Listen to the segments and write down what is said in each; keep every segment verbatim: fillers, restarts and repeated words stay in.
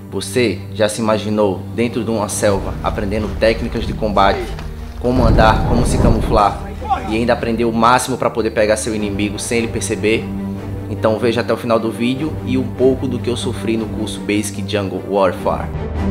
Você já se imaginou dentro de uma selva aprendendo técnicas de combate, como andar, como se camuflar e ainda aprender o máximo para poder pegar seu inimigo sem ele perceber? Então veja até o final do vídeo e um pouco do que eu sofri no curso Basic Jungle Warfare.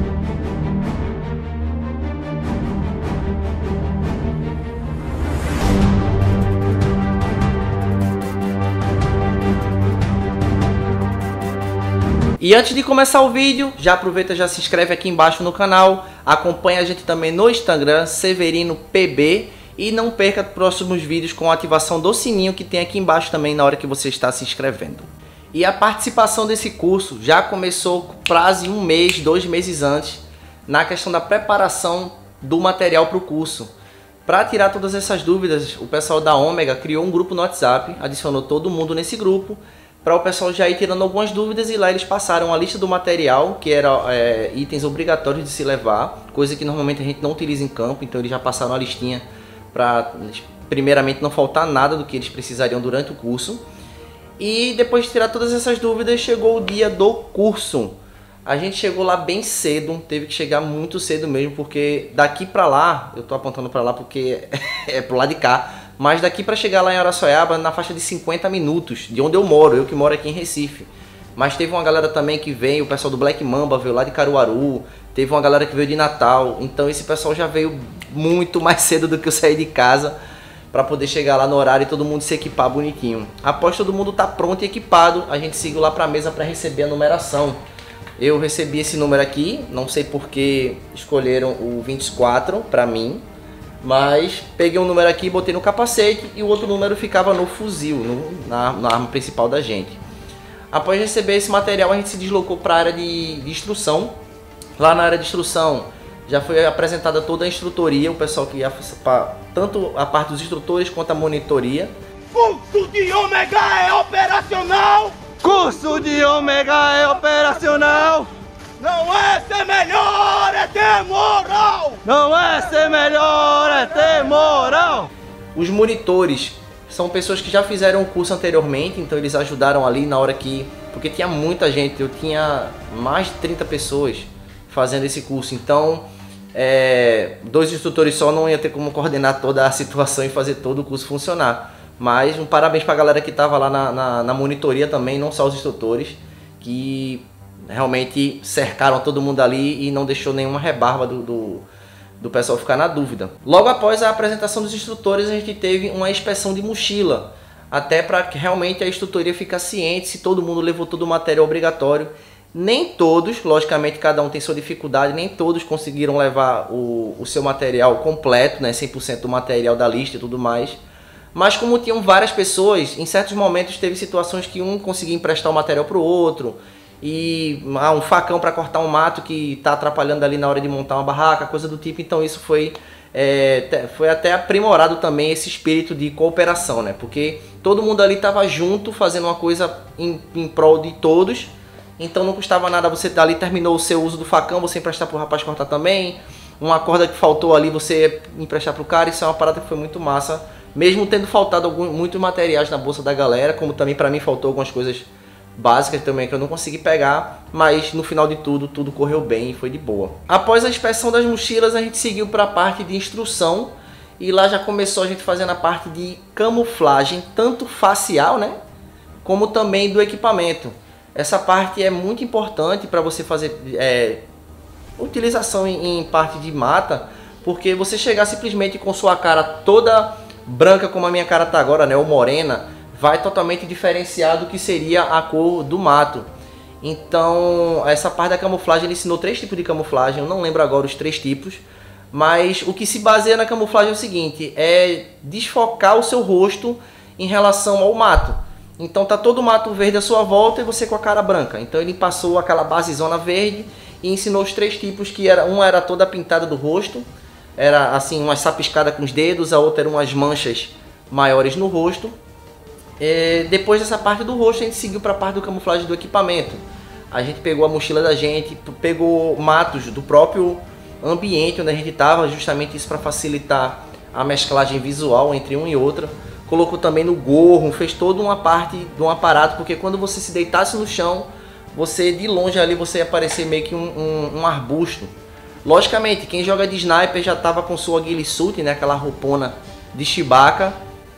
E antes de começar o vídeo, já aproveita e já se inscreve aqui embaixo no canal, acompanha a gente também no Instagram, Severino P B, e não perca os próximos vídeos com a ativação do sininho que tem aqui embaixo também na hora que você está se inscrevendo. E a participação desse curso já começou com prazo de um mês, dois meses antes, na questão da preparação do material para o curso. Para tirar todas essas dúvidas, o pessoal da Ômega criou um grupo no WhatsApp, adicionou todo mundo nesse grupo, para o pessoal já ir tirando algumas dúvidas, e lá eles passaram a lista do material, que era é, itens obrigatórios de se levar, coisa que normalmente a gente não utiliza em campo, então eles já passaram a listinha para primeiramente não faltar nada do que eles precisariam durante o curso. E depois de tirar todas essas dúvidas, chegou o dia do curso. A gente chegou lá bem cedo, teve que chegar muito cedo mesmo, porque daqui para lá, eu tô apontando para lá porque é pro lado de cá, mas daqui para chegar lá em Araçoiaba, na faixa de cinquenta minutos, de onde eu moro, eu que moro aqui em Recife. Mas teve uma galera também que veio, o pessoal do Black Mamba veio lá de Caruaru, teve uma galera que veio de Natal, então esse pessoal já veio muito mais cedo do que eu saí de casa, para poder chegar lá no horário e todo mundo se equipar bonitinho. Após todo mundo tá pronto e equipado, a gente seguiu lá para a mesa para receber a numeração. Eu recebi esse número aqui, não sei porque escolheram o vinte e quatro para mim, mas peguei um número aqui, botei no capacete e o outro número ficava no fuzil, no, na, na arma principal da gente. Após receber esse material, a gente se deslocou para a área de, de instrução. Lá na área de instrução já foi apresentada toda a instrutoria, o pessoal que ia tanto a parte dos instrutores quanto a monitoria. Curso de Ômega é operacional! Curso de Ômega é operacional! Não é ser melhor, é ter moral! Não é ser melhor, é ter moral! Os monitores são pessoas que já fizeram o curso anteriormente, então eles ajudaram ali na hora que... Porque tinha muita gente, eu tinha mais de trinta pessoas fazendo esse curso, então é, dois instrutores só não ia ter como coordenar toda a situação e fazer todo o curso funcionar. Mas um parabéns para a galera que estava lá na, na, na monitoria também, não só os instrutores, que realmente cercaram todo mundo ali e não deixou nenhuma rebarba do, do, do pessoal ficar na dúvida. Logo após a apresentação dos instrutores, a gente teve uma inspeção de mochila, até para que realmente a instrutoria ficar ciente se todo mundo levou todo o material obrigatório. Nem todos, logicamente cada um tem sua dificuldade, nem todos conseguiram levar o, o seu material completo, né, cem por cento do material da lista e tudo mais. Mas como tinham várias pessoas, em certos momentos teve situações que um conseguia emprestar o material para o outro, e ah, um facão para cortar um mato que está atrapalhando ali na hora de montar uma barraca, coisa do tipo. Então isso foi, é, foi até aprimorado também, esse espírito de cooperação, né? Porque todo mundo ali estava junto, fazendo uma coisa em, em prol de todos. Então não custava nada você ali, terminou o seu uso do facão, você emprestar para o rapaz cortar também. Uma corda que faltou ali, você emprestar para o cara. Isso é uma parada que foi muito massa, mesmo tendo faltado algum, muitos materiais na bolsa da galera, como também para mim faltou algumas coisas básicas também que eu não consegui pegar, mas no final de tudo, tudo correu bem e foi de boa. Após a inspeção das mochilas, a gente seguiu para a parte de instrução, e lá já começou a gente fazendo a parte de camuflagem, tanto facial, né, como também do equipamento. Essa parte é muito importante para você fazer é, utilização em, em parte de mata, porque você chegar simplesmente com sua cara toda branca, como a minha cara tá agora, né, ou morena, vai totalmente diferenciar do que seria a cor do mato. Então essa parte da camuflagem, ele ensinou três tipos de camuflagem, eu não lembro agora os três tipos, mas o que se baseia na camuflagem é o seguinte, é desfocar o seu rosto em relação ao mato. Então tá todo o mato verde à sua volta e você com a cara branca. Então ele passou aquela basezona verde e ensinou os três tipos, que era, uma era toda pintada do rosto, era assim uma sapiscada com os dedos, a outra era umas manchas maiores no rosto. E depois dessa parte do rosto, a gente seguiu para a parte do camuflagem do equipamento. A gente pegou a mochila da gente, pegou matos do próprio ambiente onde a gente estava, justamente isso para facilitar a mesclagem visual entre um e outro. Colocou também no gorro, fez toda uma parte de um aparato, porque quando você se deitasse no chão, você de longe ali você ia parecer meio que um, um, um arbusto. Logicamente, quem joga de sniper já estava com sua ghillie suit, né, aquela roupona de Chewbacca,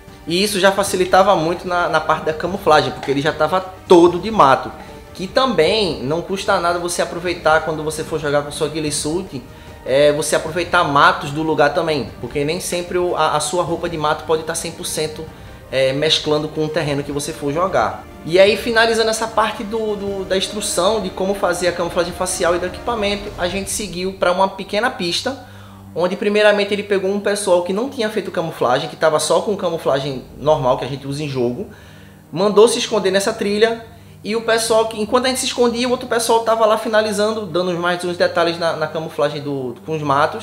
e isso já facilitava muito na, na parte da camuflagem, porque ele já estava todo de mato. Que também não custa nada você aproveitar quando você for jogar com sua ghillie suit, é, você aproveitar matos do lugar também, porque nem sempre a, a sua roupa de mato pode estar cem por cento é, mesclando com o terreno que você for jogar. E aí, finalizando essa parte do, do, da instrução de como fazer a camuflagem facial e do equipamento, a gente seguiu para uma pequena pista, onde primeiramente ele pegou um pessoal que não tinha feito camuflagem, que estava só com camuflagem normal que a gente usa em jogo, mandou se esconder nessa trilha, e o pessoal, que enquanto a gente se escondia, o outro pessoal estava lá finalizando, dando mais uns detalhes na, na camuflagem do, com os matos.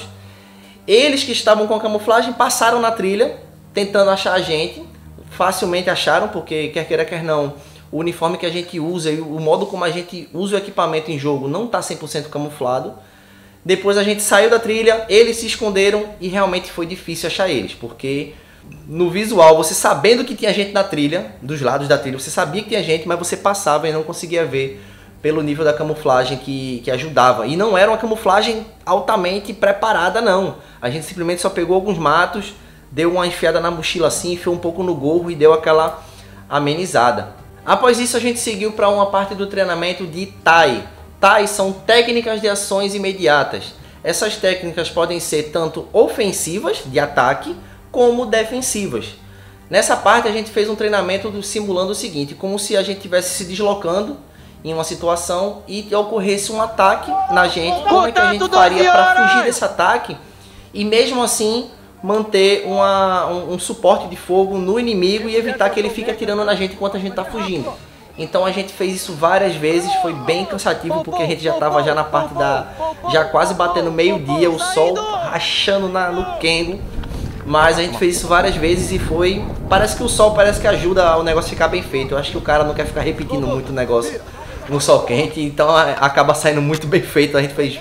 Eles que estavam com a camuflagem passaram na trilha, tentando achar a gente, facilmente acharam, porque quer queira quer não, o uniforme que a gente usa e o modo como a gente usa o equipamento em jogo não está cem por cento camuflado. Depois a gente saiu da trilha, eles se esconderam e realmente foi difícil achar eles, porque no visual, você sabendo que tinha gente na trilha, dos lados da trilha, você sabia que tinha gente, mas você passava e não conseguia ver pelo nível da camuflagem que, que ajudava. E não era uma camuflagem altamente preparada, não. A gente simplesmente só pegou alguns matos, deu uma enfiada na mochila assim, enfiou um pouco no gorro e deu aquela amenizada. Após isso, a gente seguiu para uma parte do treinamento de T A I. T A I são técnicas de ações imediatas. Essas técnicas podem ser tanto ofensivas, de ataque, como defensivas. Nessa parte, a gente fez um treinamento do, simulando o seguinte, como se a gente estivesse se deslocando em uma situação e ocorresse um ataque na gente, como é que a gente faria para fugir desse ataque e mesmo assim manter uma, um, um suporte de fogo no inimigo e evitar que ele fique atirando na gente enquanto a gente está fugindo. Então a gente fez isso várias vezes, foi bem cansativo porque a gente já estava já na parte da... já quase batendo meio-dia, o sol rachando na, no Kengo. Mas a gente fez isso várias vezes e foi... Parece que o sol parece que ajuda o negócio a ficar bem feito. Eu acho que o cara não quer ficar repetindo muito o negócio no sol quente, então acaba saindo muito bem feito. A gente fez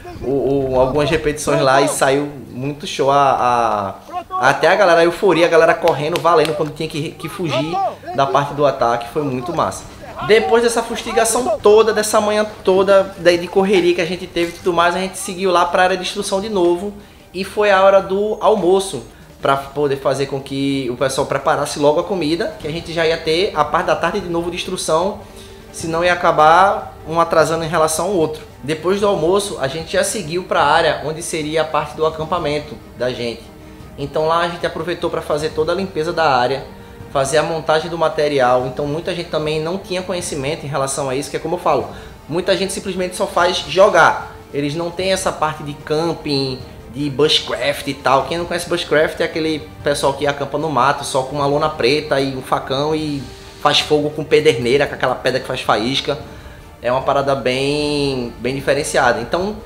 o, o, algumas repetições lá e saiu muito show. A, a, até a galera, a euforia, a galera correndo, valendo quando tinha que, que fugir da parte do ataque. Foi muito massa. Depois dessa fustigação toda, dessa manhã toda de correria que a gente teve e tudo mais, a gente seguiu lá para a área de instrução de novo. E foi a hora do almoço, para poder fazer com que o pessoal preparasse logo a comida, que a gente já ia ter a parte da tarde de novo de instrução, senão ia acabar um atrasando em relação ao outro. Depois do almoço, a gente já seguiu para a área onde seria a parte do acampamento da gente. Então lá a gente aproveitou para fazer toda a limpeza da área, fazer a montagem do material. Então muita gente também não tinha conhecimento em relação a isso, que é como eu falo, muita gente simplesmente só faz jogar. Eles não têm essa parte de camping, de bushcraft e tal. Quem não conhece bushcraft é aquele pessoal que acampa no mato só com uma lona preta e um facão e faz fogo com pederneira, com aquela pedra que faz faísca. É uma parada bem, bem diferenciada. Então,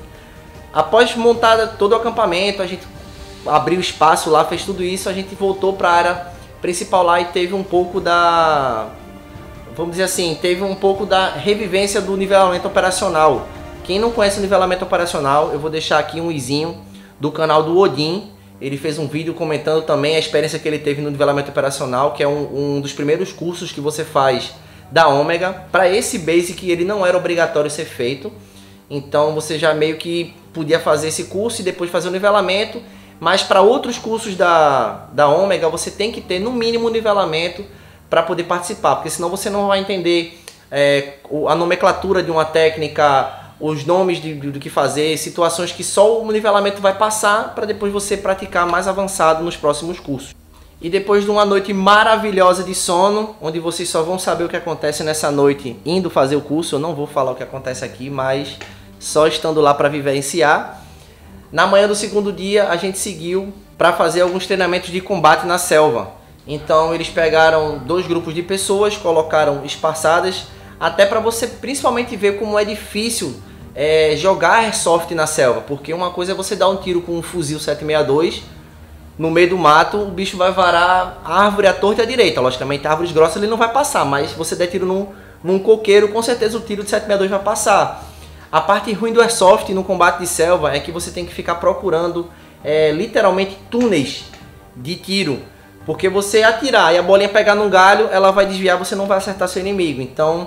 após montar todo o acampamento, a gente abriu espaço lá, fez tudo isso, a gente voltou para a área principal lá e teve um pouco da... Vamos dizer assim, teve um pouco da revivência do nivelamento operacional. Quem não conhece o nivelamento operacional, eu vou deixar aqui um izinho do canal do Odin. Ele fez um vídeo comentando também a experiência que ele teve no nivelamento operacional, que é um, um dos primeiros cursos que você faz da Ômega. Para esse Basic ele não era obrigatório ser feito, então você já meio que podia fazer esse curso e depois fazer o nivelamento, mas para outros cursos da, da Ômega você tem que ter no mínimo nivelamento para poder participar, porque senão você não vai entender é, a nomenclatura de uma técnica, os nomes de, de, do que fazer, situações que só o nivelamento vai passar para depois você praticar mais avançado nos próximos cursos. E depois de uma noite maravilhosa de sono, onde vocês só vão saber o que acontece nessa noite indo fazer o curso, eu não vou falar o que acontece aqui, mas só estando lá para vivenciar. Na manhã do segundo dia a gente seguiu para fazer alguns treinamentos de combate na selva. Então eles pegaram dois grupos de pessoas, colocaram espaçadas, até para você principalmente ver como é difícil É, jogar airsoft na selva, porque uma coisa é você dar um tiro com um fuzil sete sessenta e dois no meio do mato, o bicho vai varar a árvore à torta e à direita. Logicamente árvores grossas ele não vai passar, mas se você der tiro num, num coqueiro, com certeza o tiro de sete sessenta e dois vai passar. A parte ruim do airsoft no combate de selva é que você tem que ficar procurando é, literalmente túneis de tiro, porque você atirar e a bolinha pegar num galho, ela vai desviar, você não vai acertar seu inimigo. Então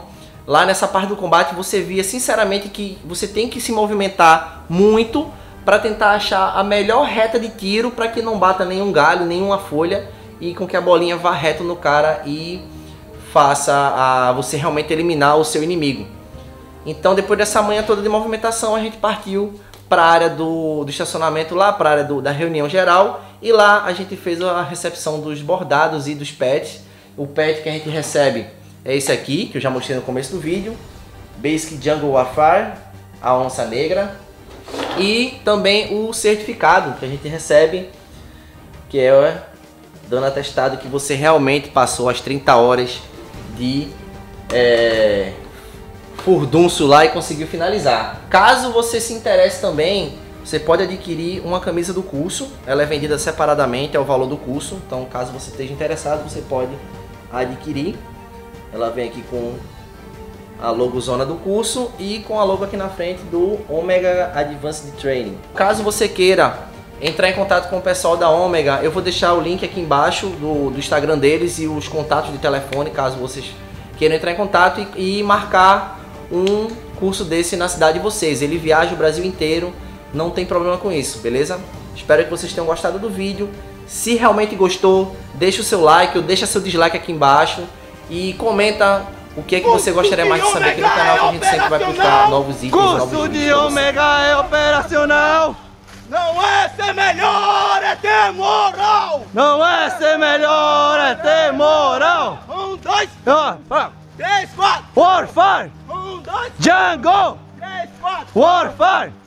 lá nessa parte do combate você via sinceramente que você tem que se movimentar muito para tentar achar a melhor reta de tiro para que não bata nenhum galho, nenhuma folha e com que a bolinha vá reto no cara e faça a você realmente eliminar o seu inimigo. Então depois dessa manhã toda de movimentação a gente partiu para a área do, do estacionamento, lá para a área do, da reunião geral, e lá a gente fez a recepção dos bordados e dos pets. O pet que a gente recebe é esse aqui, que eu já mostrei no começo do vídeo, Basic Jungle Warfare, a onça negra, e também o certificado que a gente recebe, que é dando atestado que você realmente passou as trinta horas de é, furdunço lá e conseguiu finalizar. Caso você se interesse também, você pode adquirir uma camisa do curso, ela é vendida separadamente, é o valor do curso, então caso você esteja interessado, você pode adquirir. Ela vem aqui com a logozona do curso e com a logo aqui na frente do Omega Advanced Training. Caso você queira entrar em contato com o pessoal da Omega, eu vou deixar o link aqui embaixo do, do Instagram deles e os contatos de telefone, caso vocês queiram entrar em contato e, e marcar um curso desse na cidade de vocês. Ele viaja o Brasil inteiro, não tem problema com isso, beleza? Espero que vocês tenham gostado do vídeo. Se realmente gostou, deixa o seu like ou deixa seu dislike aqui embaixo e comenta o que é que você gostaria mais de saber aqui no canal, que a gente sempre vai postar novos itens, novos Curso vídeos. de Omega é operacional. Não é ser melhor, é ter moral! Não é ser melhor, é ter moral. Um, dois, Ah, ah. três, quatro! Warfare, Um, dois, Jungle, três, quatro! Warfare.